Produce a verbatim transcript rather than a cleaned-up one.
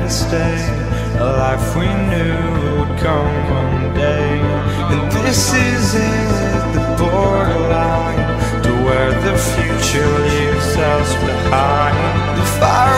and stay, a life we knew would come one day. And this is it, the borderline to where the future leaves us behind. The fire